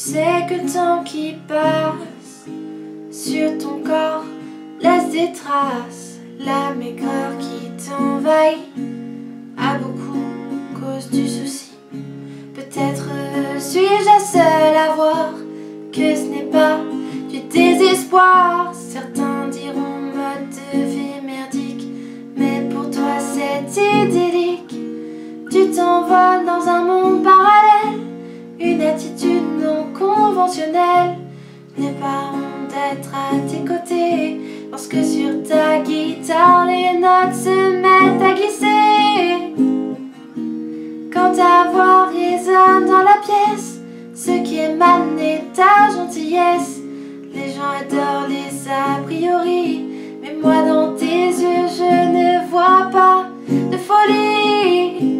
sais que le temps qui passe sur ton corps laisse des traces. La maigreur qui t'envahit a beaucoup cause du souci. Peut-être suis-je la seule à voir que ce n'est pas du désespoir. Certains diront mode de vie merdique, mais pour toi c'est idyllique. Tu t'envoles dans un monde parallèle, une attitude non conventionnelle. Je n'ai pas honte d'être à tes côtés lorsque sur ta guitare les notes se mettent à glisser. Quand ta voix résonne dans la pièce, ce qui émane est ta gentillesse. Les gens adorent les a priori, mais moi dans tes yeux je ne vois pas de folie.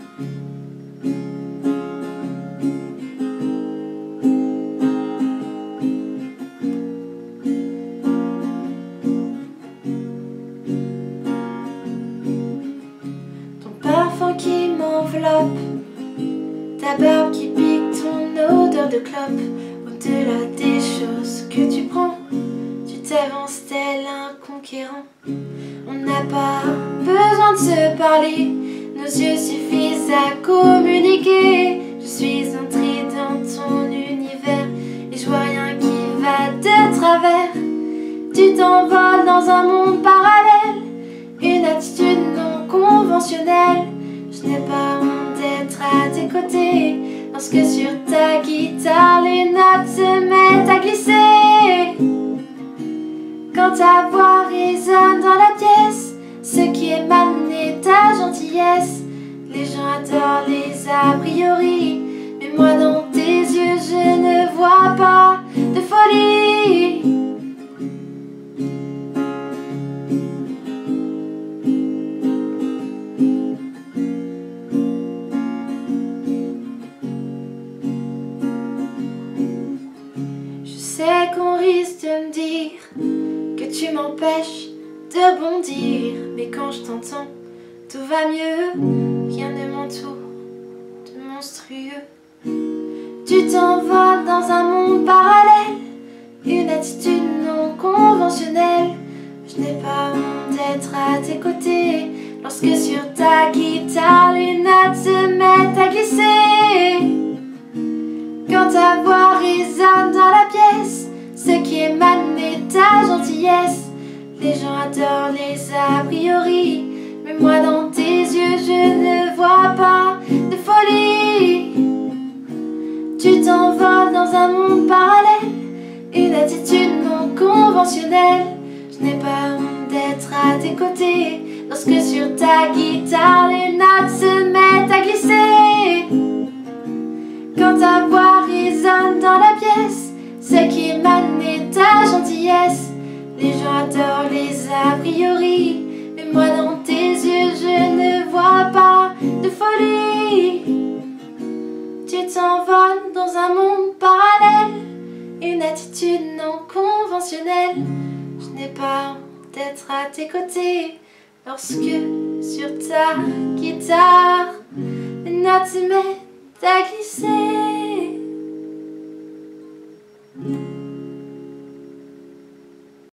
Parfum qui m'enveloppe, ta barbe qui pique, ton odeur de clope. Au-delà des choses que tu prends, tu t'avances tel un conquérant. On n'a pas besoin de se parler, nos yeux suffisent à communiquer. Je suis entrée dans ton univers et je vois rien qui va de travers. Tu t'envoles dans un monde parallèle, une attitude non conventionnelle. Je n'ai pas honte d'être à tes côtés lorsque sur ta guitare les notes se mettent à glisser. Quand ta voix résonne dans la pièce, ce qui émane est ta gentillesse. Les gens adorent les a priori, mais moi dans tes yeux je ne vois pas de folie. Je sais qu'on risque de me dire que tu m'empêches de bondir, mais quand je t'entends, tout va mieux, rien ne m'entoure de monstrueux. Tu t'envoles dans un monde parallèle, une attitude non conventionnelle. Je n'ai pas honte d'être à tes côtés lorsque sur ta guitare les notes se mettent à glisser. Quand ta voix résonne dans la pièce, ce qui émane est ta gentillesse. Les gens adorent les a priori, mais moi dans tes yeux je ne vois pas de folie. Tu t'envoles dans un monde parallèle, une attitude non conventionnelle. Je n'ai pas honte d'être à tes côtés lorsque sur ta guitare les notes se mettent à glisser. Quand ta voix résonne dans la pièce, ce qui émane est ta gentillesse. Les gens adorent les a priori, mais moi dans tes yeux je ne vois pas de folie. Tu t'envoles dans un monde parallèle, une attitude non conventionnelle. Je n'ai pas honte d'être à tes côtés lorsque sur ta guitare les notes se mettent à glisser.